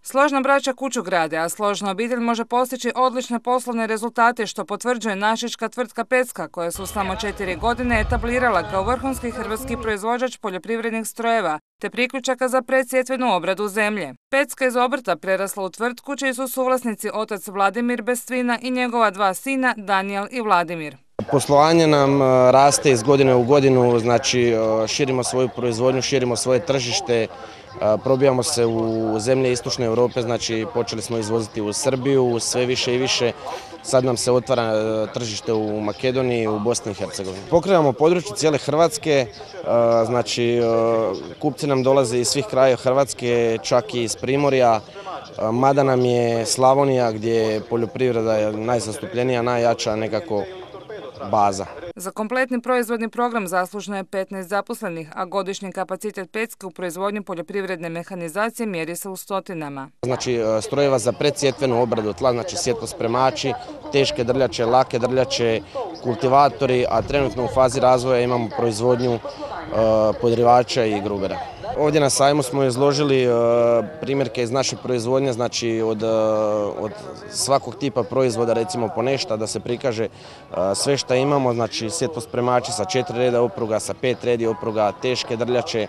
Složna braća kuću grade, a složna obitelj može postići odlične poslovne rezultate, što potvrđuje našička tvrtka Pecka, koja se u samo 4 godine etablirala kao vrhunski hrvatski proizvođač poljoprivrednih strojeva te priključaka za predsjetvenu obradu zemlje. Pecka iz obrta prerasla u tvrtku čiji su suvlasnici otac Vladimir Bestvina i njegova 2 sina Danijel i Vladimir. Poslovanje nam raste iz godine u godinu, znači širimo svoju proizvodnju, širimo svoje tržište, probijamo se u zemlje istočne Europe, znači počeli smo izvoziti u Srbiju, sve više i više. Sad nam se otvara tržište u Makedoniji, u Bosni i Hercegovini. Pokrivamo područje cijele Hrvatske, znači kupci nam dolaze iz svih krajeva Hrvatske, čak i iz Primorja, mada nam je Slavonija gdje je poljoprivreda najzastupljenija, najjača nekako baza. Za kompletni proizvodni program zaslužno je 15 zaposlenih, a godišnji kapacitet Pecke u proizvodnji poljoprivredne mehanizacije mjeri se u stotinama. Znači strojeva za predsjetvenu obradu tla, znači sjetvospremači, teške drljače, lake drljače, kultivatori, a trenutno u fazi razvoja imamo proizvodnju podrivača i grubera. Ovdje na sajmu smo izložili primjerke iz naše proizvodnje, znači od svakog tipa proizvoda recimo po nešto da se prikaže sve što imamo, znači sjetvospremači sa 4 reda opruga, sa 5 redi opruga, teške drljače,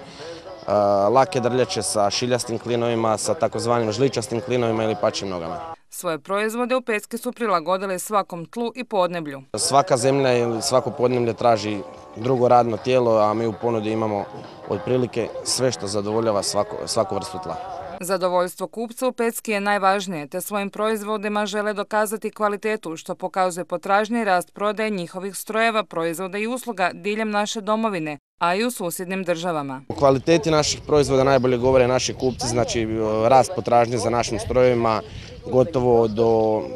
lake drljače sa šiljastim klinovima, sa takozvanim žličastim klinovima ili pačim nogama. Svoje proizvode u Pecki su prilagodili svakom tlu i podneblju. Svaka zemlja ili svako podneblje traži drugo radno tijelo, a mi u ponudi imamo otprilike sve što zadovoljava svaku vrstu tla. Zadovoljstvo kupca u Pecki je najvažnije, te svojim proizvodima žele dokazati kvalitetu, što pokazuje potražnji i rast prodaje njihovih strojeva, proizvoda i usluga diljem naše domovine, a i u susjednim državama. U kvaliteti naših proizvoda najbolje govore naši kupci, znači rast potražnje za našim strojevima gotovo do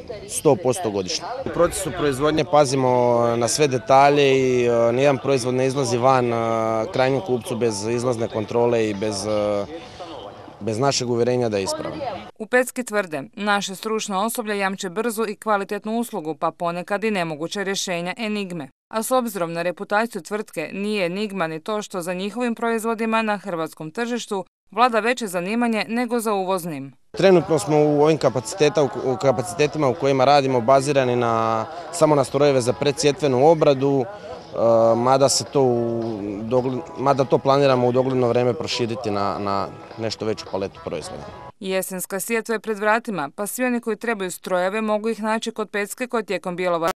100% godišnje. U procesu proizvodnje pazimo na sve detalje i nijedan proizvod ne izlazi van krajnjem kupcu bez izlazne kontrole i bez našeg uvjerenja da je ispravan. U Pecki tvrde, naše stručno osoblje jamče brzu i kvalitetnu uslugu, pa ponekad i nemoguće rješenja enigme. A s obzirom na reputaciju tvrtke nije enigma ni to što za njihovim proizvodima na hrvatskom tržištu vlada veće zanimanje nego za uvoznim. Trenutno smo u ovim kapacitetima u kojima radimo bazirani samo na strojeve za predsjetvenu obradu, mada to planiramo u dogledno vrijeme proširiti na nešto veću paletu proizvoda. Jesenska sjetva je pred vratima, pa svi oni koji trebaju strojeve mogu ih naći kod Pecke koja tijekom bijelova